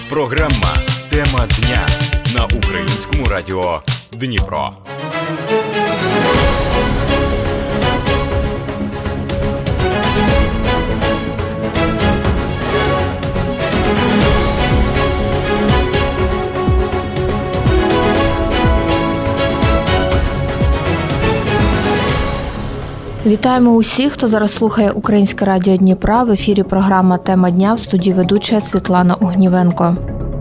Програма «Тема дня» на Українському радіо Дніпро. Вітаємо усіх, хто зараз слухає Українське радіо Дніпра. В ефірі програма «Тема дня», в студії ведуча Світлана Огнівенко.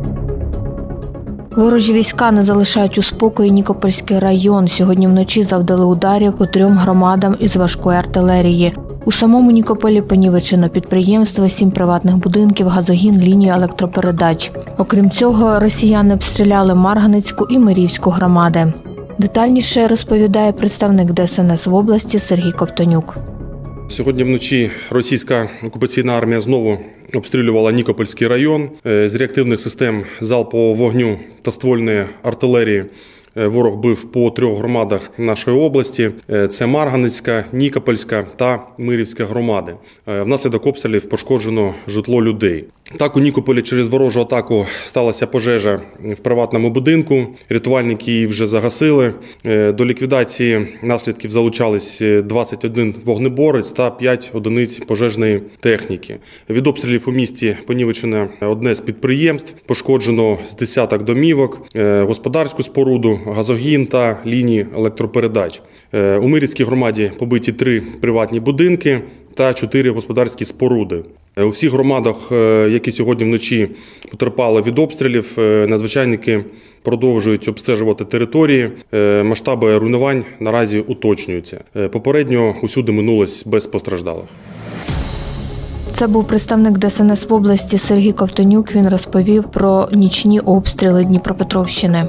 Ворожі війська не залишають у спокої Нікопольський район. Сьогодні вночі завдали ударів по 3 громадам із важкої артилерії. У самому Нікополі понівечено підприємства, 7 приватних будинків, газогін, лінію електропередач. Окрім цього, росіяни обстріляли Марганецьку і Мирівську громади. Детальніше розповідає представник ДСНС в області Сергій Ковтонюк. Сьогодні вночі російська окупаційна армія знову обстрілювала Нікопольський район. З реактивних систем залпового вогню та ствольної артилерії ворог бив по 3 громадах нашої області. Це Марганецька, Нікопольська та Мирівська громади. Внаслідок обстрілів пошкоджено житло людей. Так, у Нікополі через ворожу атаку сталася пожежа в приватному будинку. Рятувальники її вже загасили. До ліквідації наслідків залучались 21 вогнеборець та 5 одиниць пожежної техніки. Від обстрілів у місті понівечено одне з підприємств, пошкоджено з десяток домівок, господарську споруду, газогін та лінії електропередач. У Мирівській громаді побиті 3 приватні будинки та 4 господарські споруди. У всіх громадах, які сьогодні вночі потерпали від обстрілів, надзвичайники продовжують обстежувати території. Масштаби руйнувань наразі уточнюються. Попередньо усюди минулось без постраждалих. Це був представник ДСНС в області Сергій Ковтонюк. Він розповів про нічні обстріли Дніпропетровщини.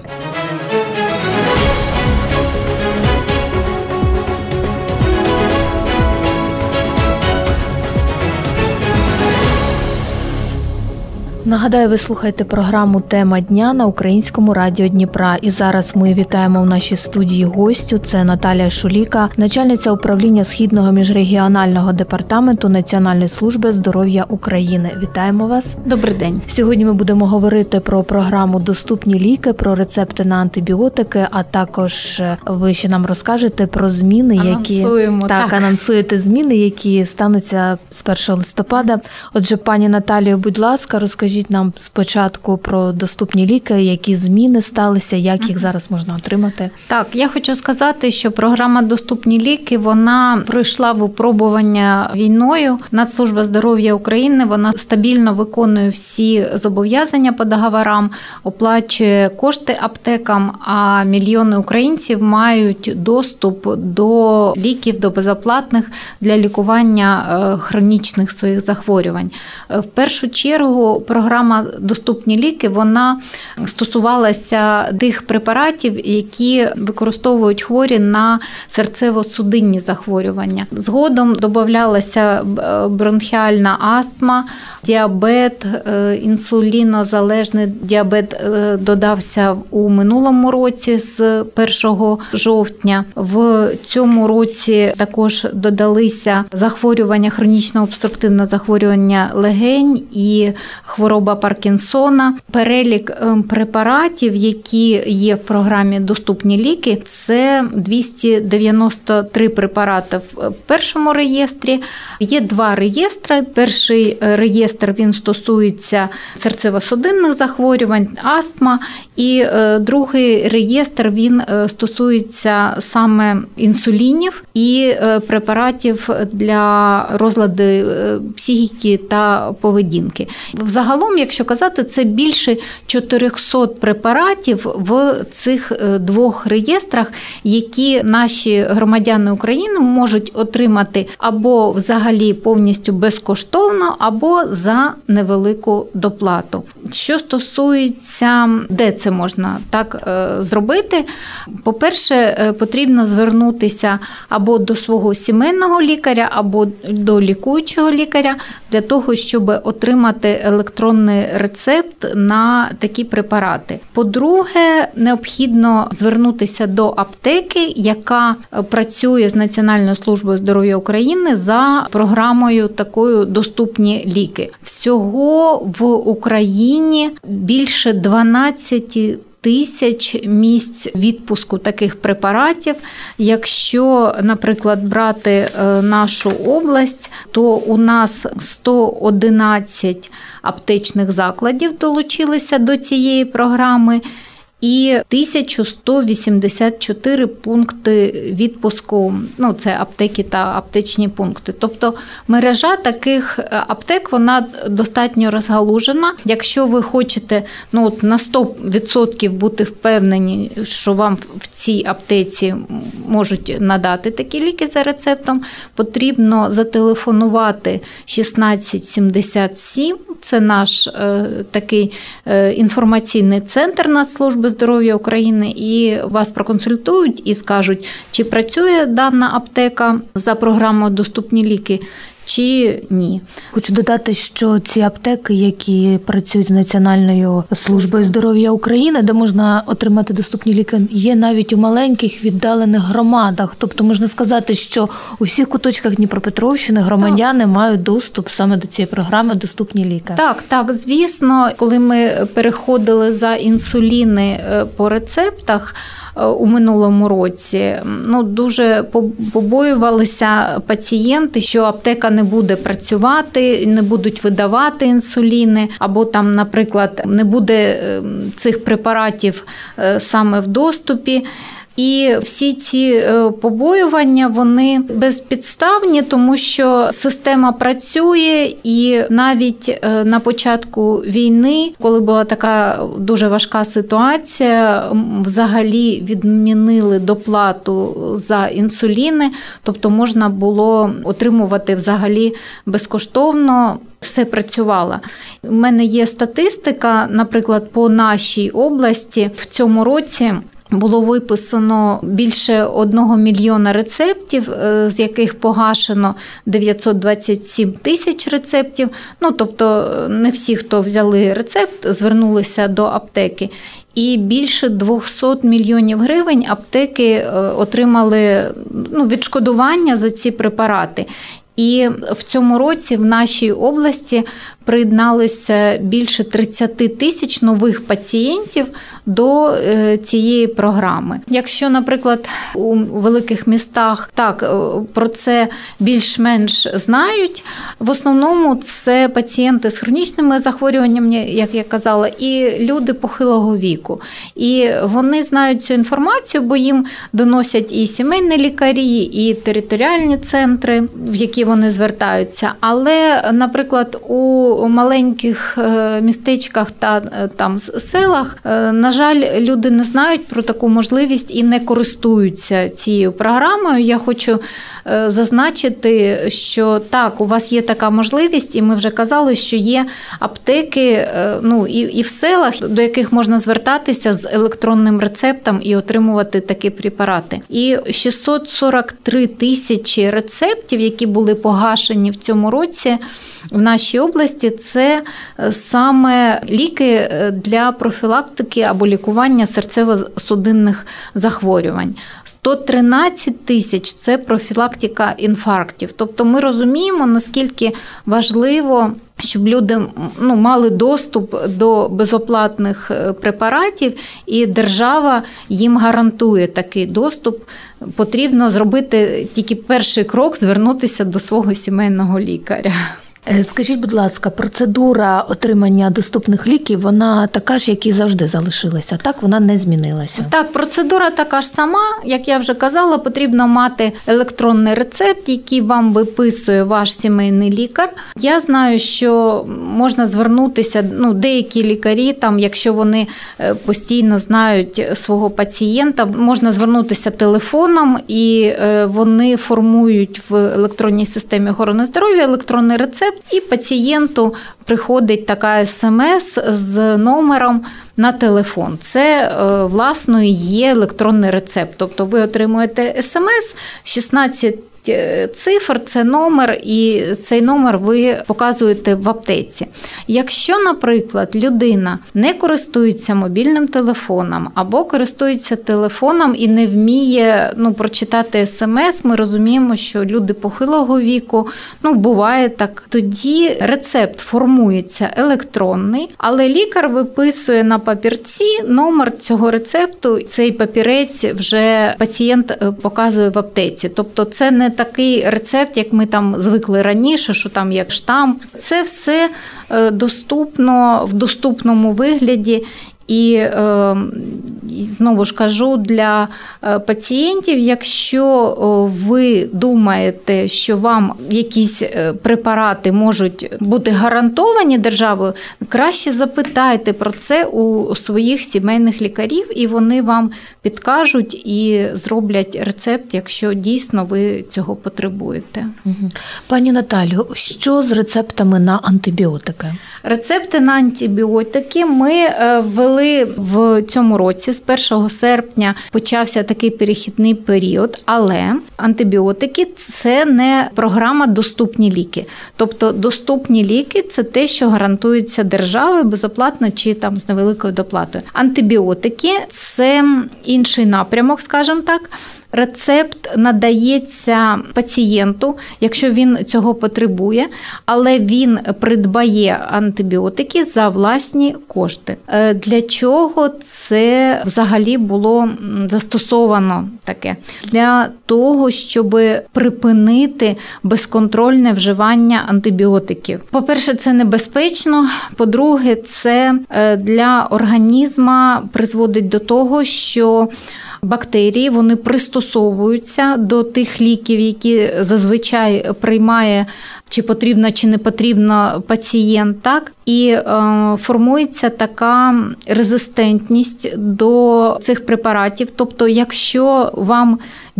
Нагадаю, ви слухаєте програму «Тема дня» на Українському радіо Дніпра. І зараз ми вітаємо в нашій студії гостю. Це Наталія Шуліка, начальниця управління Східного міжрегіонального департаменту Національної служби здоров'я України. Вітаємо вас. Добрий день. Сьогодні ми будемо говорити про програму «Доступні ліки», про рецепти на антибіотики, а також ви ще нам розкажете про зміни, які... анонсуєте зміни, які стануться з 1 листопада. Отже, пані Наталію, будь ласка, розкажіть нам спочатку про доступні ліки, які зміни сталися, як їх зараз можна отримати. Так, я хочу сказати, що програма «Доступні ліки», вона пройшла випробування війною. Нацслужба здоров'я України, вона стабільно виконує всі зобов'язання по договорам, оплачує кошти аптекам, а мільйони українців мають доступ до ліків, до безоплатних для лікування хронічних своїх захворювань. В першу чергу програма «Доступні ліки», вона стосувалася тих препаратів, які використовують хворі на серцево-судинні захворювання. Згодом додавалася бронхіальна астма, діабет, інсулінозалежний діабет додався у минулому році з 1 жовтня. В цьому році також додалися захворювання, хронічне обструктивне захворювання легень і хвороба Паркінсона. Перелік препаратів, які є в програмі «Доступні ліки», це 293 препарати в першому реєстрі. Є 2 реєстри. Перший реєстр, він стосується серцево-судинних захворювань, астма, і другий реєстр, він стосується саме інсулінів і препаратів для розладу психіки та поведінки. Загалом, якщо казати, це більше 400 препаратів в цих 2 реєстрах, які наші громадяни України можуть отримати або взагалі повністю безкоштовно, або за невелику доплату. Що стосується, де це можна так зробити, по-перше, потрібно звернутися або до свого сімейного лікаря, або до лікуючого лікаря для того, щоб отримати електронну електронний рецепт на такі препарати. По-друге, необхідно звернутися до аптеки, яка працює з Національною службою здоров'я України за програмою такою «Доступні ліки». Всього в Україні більше 12 тисяч місць відпуску таких препаратів. Якщо, наприклад, брати нашу область, то у нас 111 аптечних закладів долучилися до цієї програми і 1184 пункти відпуску, це аптеки та аптечні пункти. Тобто мережа таких аптек, вона достатньо розгалужена. Якщо ви хочете на 100% бути впевнені, що вам в цій аптеці можуть надати такі ліки за рецептом, потрібно зателефонувати 1677. Це наш такий інформаційний центр Нацслужби здоров'я України, і вас проконсультують і скажуть, чи працює дана аптека за програмою «Доступні ліки», чи ні. Хочу додати, що ці аптеки, які працюють з Національною службою здоров'я України, де можна отримати доступні ліки, є навіть у маленьких віддалених громадах. Тобто можна сказати, що у всіх куточках Дніпропетровщини громадяни мають доступ саме до цієї програми «Доступні ліки». Так, звісно, коли ми переходили за інсуліни по рецептах, у минулому році, дуже побоювалися пацієнти, що аптека не буде працювати, не будуть видавати інсуліни, або там, наприклад, не буде цих препаратів саме в доступі. І всі ці побоювання, вони безпідставні, тому що система працює, і навіть на початку війни, коли була така дуже важка ситуація, взагалі відмінили доплату за інсуліни, тобто можна було отримувати взагалі безкоштовно. Все працювало. У мене є статистика, наприклад, по нашій області в цьому році було виписано більше 1 мільйона рецептів, з яких погашено 927 тисяч рецептів. Тобто не всі, хто взяли рецепт, звернулися до аптеки. І більше 200 мільйонів гривень аптеки отримали відшкодування за ці препарати. І в цьому році в нашій області приєдналося більше 30 тисяч нових пацієнтів до цієї програми. Якщо, наприклад, у великих містах про це більш-менш знають, в основному це пацієнти з хронічними захворюваннями, як я казала, і люди похилого віку. І вони знають цю інформацію, бо їм доносять і сімейні лікарі, і територіальні центри, в які вони звертаються. Але, наприклад, у маленьких містечках та там селах, на жаль, люди не знають про таку можливість і не користуються цією програмою. Я хочу зазначити, що так, у вас є така можливість, і ми вже казали, що є аптеки, і в селах, до яких можна звертатися з електронним рецептом і отримувати такі препарати. І 643 тисячі рецептів, які були погашені в цьому році в нашій області, це саме ліки для профілактики або лікування серцево-судинних захворювань. 113 тисяч – це профілактика інфарктів. Тобто ми розуміємо, наскільки важливо, щоб люди мали доступ до безоплатних препаратів, і держава їм гарантує такий доступ. Потрібно зробити тільки перший крок – звернутися до свого сімейного лікаря. Скажіть, будь ласка, процедура отримання доступних ліків, вона така ж, як і завжди залишилася, так? Вона не змінилася? Так, процедура така ж сама. Як я вже казала, потрібно мати електронний рецепт, який вам виписує ваш сімейний лікар. Я знаю, що можна звернутися, деякі лікарі, якщо вони постійно знають свого пацієнта, можна звернутися телефоном, і вони формують в електронній системі охорони здоров'я електронний рецепт, і пацієнту приходить така смс з номером на телефон. Це, власне, є електронний рецепт. Тобто ви отримуєте смс, 16 цифр – це номер, і цей номер ви показуєте в аптеці. Якщо, наприклад, людина не користується мобільним телефоном або користується телефоном і не вміє прочитати смс, ми розуміємо, що люди похилого віку, буває так, тоді рецепт формується електронний, але лікар виписує на папірці номер цього рецепту, цей папірець вже пацієнт показує в аптеці. Тобто це не такий рецепт, як ми там звикли раніше, що там як штамп. Це все доступно в доступному вигляді. І знову ж кажу, для пацієнтів, якщо ви думаєте, що вам якісь препарати можуть бути гарантовані державою, краще запитайте про це у своїх сімейних лікарів, і вони вам підкажуть і зроблять рецепт, якщо дійсно ви цього потребуєте. Пані Наталю, що з рецептами на антибіотики? Рецепти на антибіотики ми ввели в цьому році, з 1 серпня почався такий перехідний період, але антибіотики – це не програма «Доступні ліки». Тобто доступні ліки – це те, що гарантується державою безоплатно чи там з невеликою доплатою. Антибіотики – це інший напрямок, скажімо так. Рецепт надається пацієнту, якщо він цього потребує, але він придбає антибіотики за власні кошти. Для чого це взагалі було застосовано таке? Для того, щоб припинити безконтрольне вживання антибіотиків. По-перше, це небезпечно. По-друге, це для організму призводить до того, що бактерії, вони пристосовуються до тих ліків, які зазвичай приймає чи потрібно, чи не потрібно пацієнт, так? І формується така резистентність до цих препаратів. Тобто, якщо вам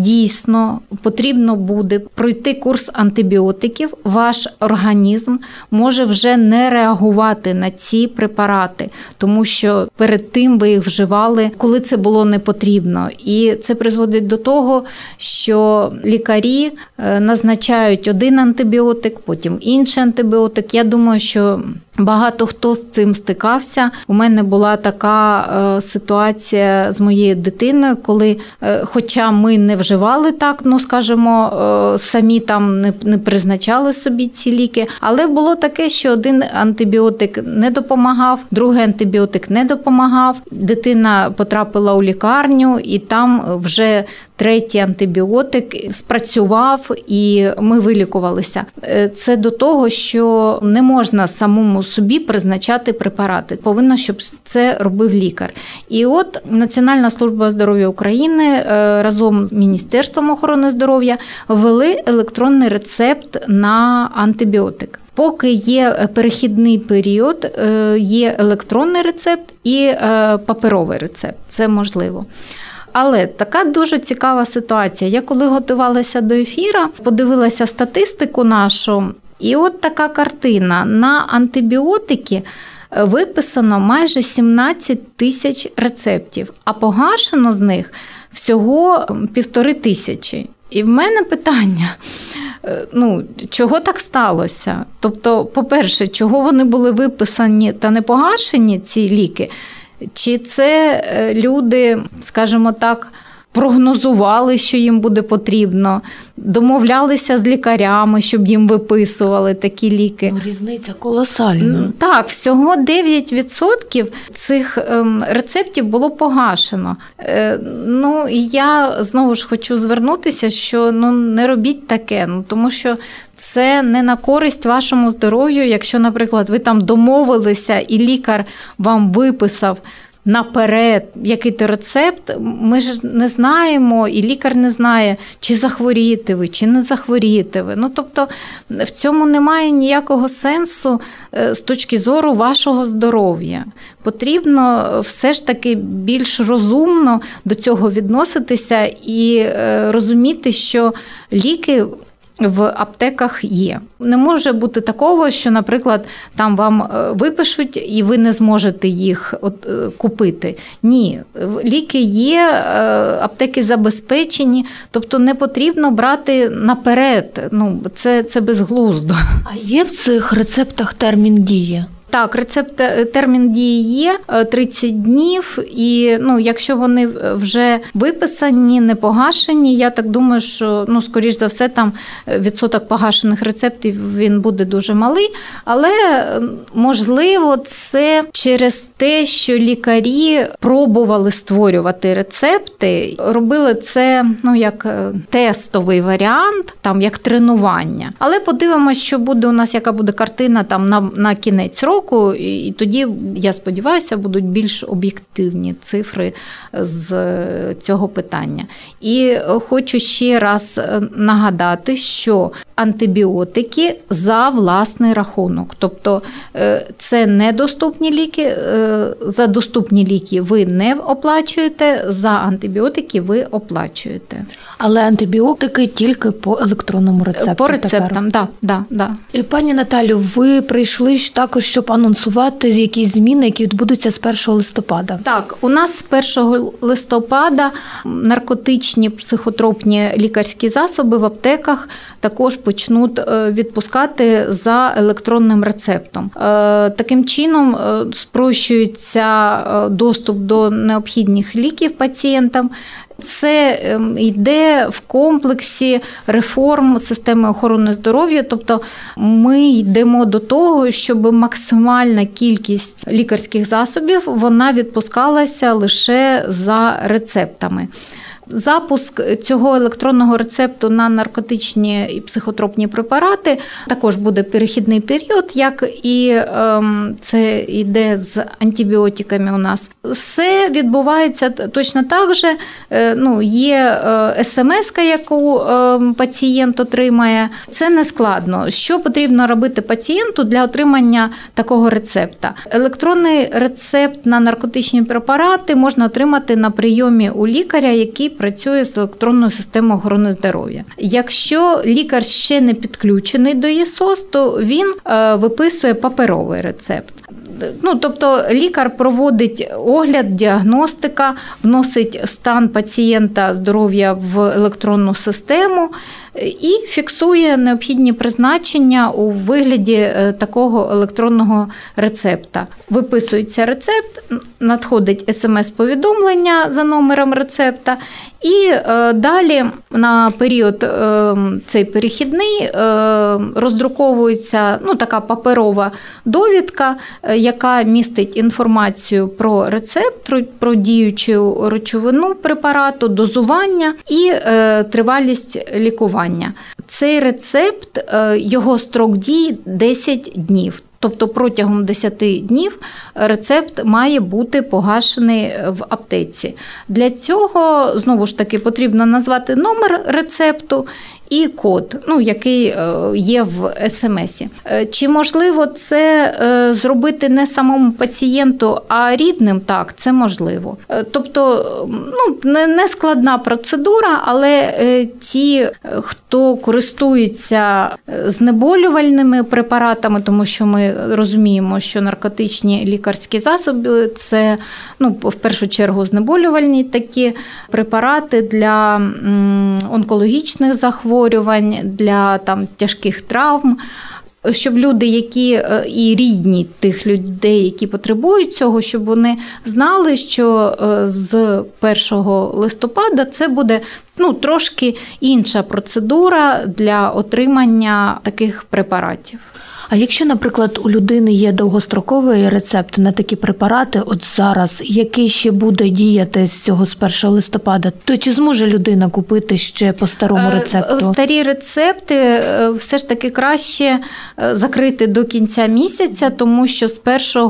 дійсно потрібно буде пройти курс антибіотиків, ваш організм може вже не реагувати на ці препарати, тому що перед тим ви їх вживали, коли це було не потрібно. І це призводить до того, що лікарі назначають один антибіотик, потім інший антибіотик. Я думаю, що багато хто з цим стикався. У мене була така ситуація з моєю дитиною, коли, хоча ми не вживали так, скажімо, самі там не призначали собі ці ліки, але було таке, що один антибіотик не допомагав, другий антибіотик не допомагав. Дитина потрапила у лікарню, і там вже третій антибіотик спрацював, і ми вилікувалися. Це до того, що не можна самому собі призначати препарати. Повинно, щоб це робив лікар. І от Національна служба здоров'я України разом з Міністерством охорони здоров'я ввели електронний рецепт на антибіотик. Поки є перехідний період, є електронний рецепт і паперовий рецепт. Це можливо. Але така дуже цікава ситуація. Я коли готувалася до ефіру, подивилася статистику нашу, і от така картина. На антибіотики виписано майже 17 тисяч рецептів, а погашено з них всього 1500. І в мене питання, чого так сталося? Тобто, по-перше, чого вони були виписані та не погашені, ці ліки? Чи це люди, скажімо так, прогнозували, що їм буде потрібно, домовлялися з лікарями, щоб їм виписували такі ліки? Різниця колосальна. Так, всього 9% цих рецептів було погашено. І я знову ж хочу звернутися, що не робіть таке, тому що це не на користь вашому здоров'ю, якщо, наприклад, ви там домовилися і лікар вам виписав наперед який-то рецепт, ми ж не знаємо, і лікар не знає, чи захворієте ви, чи не захворієте ви. Тобто в цьому немає ніякого сенсу з точки зору вашого здоров'я. Потрібно все ж таки більш розумно до цього відноситися і розуміти, що ліки в аптеках є. Не може бути такого, що, наприклад, там вам випишуть і ви не зможете їх купити. Ні, ліки є, аптеки забезпечені, тобто не потрібно брати наперед. Це безглуздо. А є в цих рецептах термін дії? Так, термін дії є 30 днів, і якщо вони вже виписані, не погашені, я так думаю, що, скоріш за все, там відсоток погашених рецептів, він буде дуже малий, але, можливо, це через те, що лікарі пробували створювати рецепти, робили це, як тестовий варіант, там, як тренування. Але подивимося, що буде у нас, яка буде картина там на кінець року, і тоді, я сподіваюся, будуть більш об'єктивні цифри з цього питання. І хочу ще раз нагадати, що антибіотики за власний рахунок. Тобто це недоступні ліки, за доступні ліки ви не оплачуєте, за антибіотики ви оплачуєте. Але антибіотики тільки по електронному рецепту. По рецептам, так. Да. І, пані Наталю, ви прийшли також, щоб анонсувати якісь зміни, які відбудуться з 1 листопада. Так, у нас з 1 листопада наркотичні психотропні лікарські засоби в аптеках також почнуть відпускати за електронним рецептом. Таким чином спрощується доступ до необхідних ліків пацієнтам. Це йде в комплексі реформ системи охорони здоров'я, тобто ми йдемо до того, щоб максимальна кількість лікарських засобів вона відпускалася лише за рецептами. Запуск цього електронного рецепту на наркотичні і психотропні препарати також буде перехідний період, як і це йде з антибіотиками у нас. Все відбувається точно так же. Є смс-ка, яку пацієнт отримає. Це не складно. Що потрібно робити пацієнту для отримання такого рецепта? Електронний рецепт на наркотичні препарати можна отримати на прийомі у лікаря, який працює з електронною системою охорони здоров'я. Якщо лікар ще не підключений до ЄСОС, то він виписує паперовий рецепт. Тобто лікар проводить огляд, діагностика, вносить стан пацієнта здоров'я в електронну систему і фіксує необхідні призначення у вигляді такого електронного рецепта. Виписується рецепт, надходить смс-повідомлення за номером рецепта, і далі на період цей перехідний роздруковується така паперова довідка, яка містить інформацію про рецепт, про діючу речовину препарату, дозування і тривалість лікування. Цей рецепт, його строк дії 10 днів. Тобто протягом 10 днів рецепт має бути погашений в аптеці. Для цього, знову ж таки, потрібно назвати номер рецепту і код, який є в смс-і. Чи можливо це зробити не самому пацієнту, а рідним? Так, це можливо. Тобто, не складна процедура, але ті, хто користується знеболювальними препаратами, тому що ми розуміємо, що наркотичні лікарські засоби – це, в першу чергу, знеболювальні такі препарати для онкологічних захворювань, для тяжких травм, щоб люди, які і рідні тих людей, які потребують цього, щоб вони знали, що з 1 листопада це буде трошки інша процедура для отримання таких препаратів. А якщо, наприклад, у людини є довгостроковий рецепт на такі препарати, от зараз, який ще буде діяти з цього з 1 листопада, то чи зможе людина купити ще по старому рецепту? Старі рецепти все ж таки краще закрити до кінця місяця, тому що з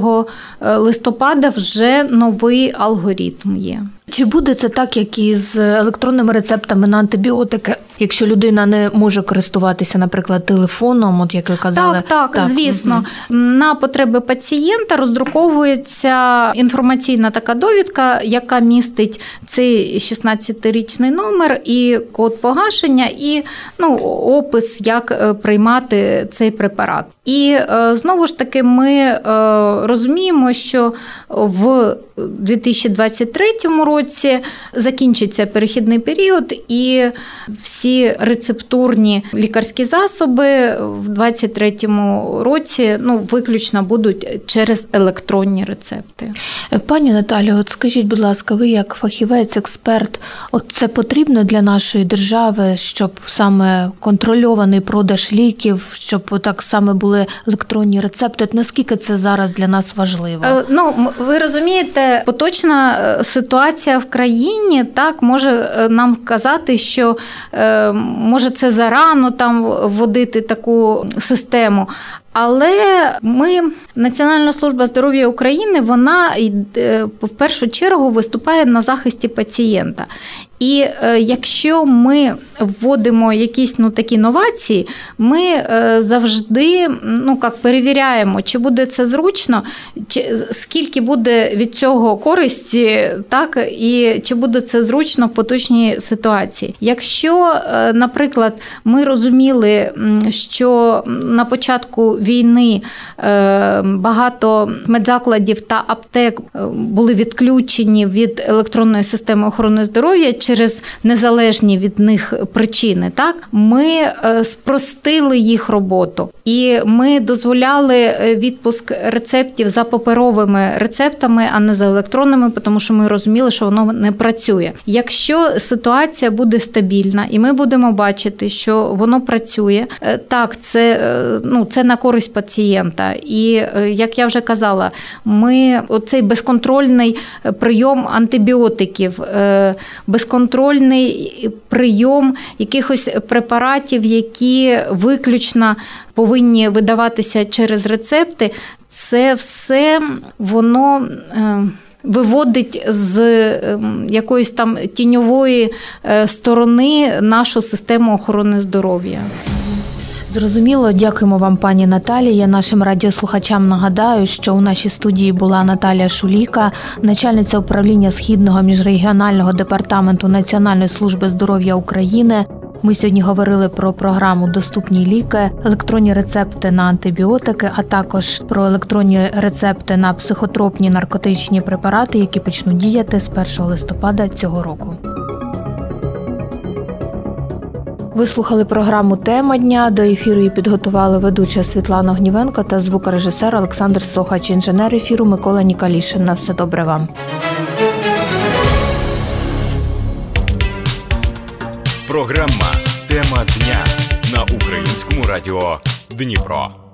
1 листопада вже новий алгоритм є. Чи буде це так, як і з електронними рецептами на антибіотики? якщо людина не може користуватися, наприклад, телефоном, от як ви казали. Так, звісно. На потреби пацієнта роздруковується інформаційна така довідка, яка містить цей 16-річний номер і код погашення, і опис, як приймати цей препарат. І знову ж таки ми розуміємо, що в 2023 році закінчиться перехідний період, і всі рецептурні лікарські засоби в 2023 році виключно будуть через електронні рецепти. Пані Наталю, от скажіть, будь ласка, ви як фахівець, експерт, от це потрібно для нашої держави, щоб саме контрольований продаж ліків, щоб так саме були електронні рецепти? Наскільки це зараз для нас важливо? Ви розумієте, поточна ситуація в країні так може нам казати, що може це зарано там вводити таку систему. Але Національна служба здоров'я України, вона в першу чергу виступає на захисті пацієнта. І якщо ми вводимо якісь такі новації, ми завжди перевіряємо, чи буде це зручно, скільки буде від цього користі, так, і чи буде це зручно в поточній ситуації. Якщо, наприклад, ми розуміли, що на початку війни багато медзакладів та аптек були відключені від електронної системи охорони здоров'я через незалежні від них причини, так, ми спростили їх роботу. І ми дозволяли відпуск рецептів за паперовими рецептами, а не за електронними, тому що ми розуміли, що воно не працює. Якщо ситуація буде стабільна, і ми будемо бачити, що воно працює, так, це на користь пацієнта. І, як я вже казала, оцей безконтрольний прийом антибіотиків, безконтрольний прийом якихось препаратів, які виключно повинні видаватися через рецепти, це все воно виводить з якоїсь там тіньової сторони нашу систему охорони здоров'я. Зрозуміло. Дякуємо вам, пані Наталія. Нашим радіослухачам нагадаю, що у нашій студії була Наталія Шуліка, начальниця управління Східного міжрегіонального департаменту Національної служби здоров'я України. Ми сьогодні говорили про програму «Доступні ліки», електронні рецепти на антибіотики, а також про електронні рецепти на психотропні наркотичні препарати, які почнуть діяти з 1 листопада цього року. Ви слухали програму «Тема дня». До ефіру її підготували ведуча Світлана Гнівенко та звукорежисер Олександр Сохач, інженер ефіру Микола Нікалішин. На все добре вам. Програма «Тема дня» на Українському радіо Дніпро.